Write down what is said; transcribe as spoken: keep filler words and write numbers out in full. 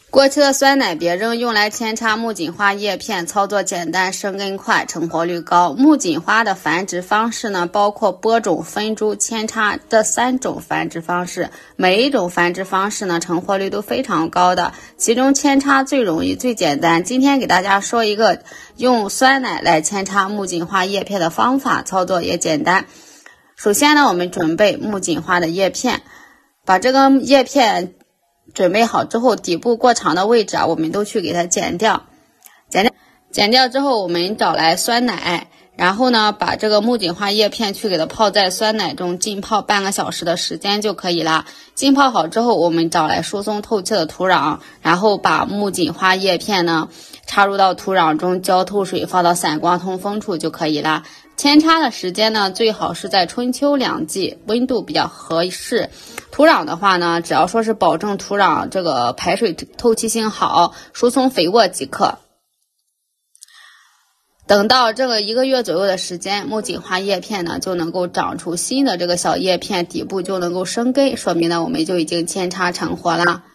过期的酸奶别扔，用来扦插木槿花叶片，操作简单，生根快，成活率高。木槿花的繁殖方式呢，包括播种、分株、扦插这三种繁殖方式，每一种繁殖方式呢，成活率都非常高的，其中扦插最容易、最简单。今天给大家说一个用酸奶来扦插木槿花叶片的方法，操作也简单。首先呢，我们准备木槿花的叶片，把这个叶片准备好之后，底部过长的位置啊，我们都去给它剪掉。剪掉剪掉之后，我们找来酸奶，然后呢，把这个木槿花叶片去给它泡在酸奶中，浸泡半个小时的时间就可以了。浸泡好之后，我们找来疏松透气的土壤，然后把木槿花叶片呢插入到土壤中，浇透水，放到散光通风处就可以了。扦插的时间呢，最好是在春秋两季，温度比较合适。土壤的话呢，只要说是保证土壤这个排水透气性好，疏松肥沃即可。等到这个一个月左右的时间，木槿花叶片呢就能够长出新的这个小叶片，底部就能够生根，说明呢我们就已经扦插成活了。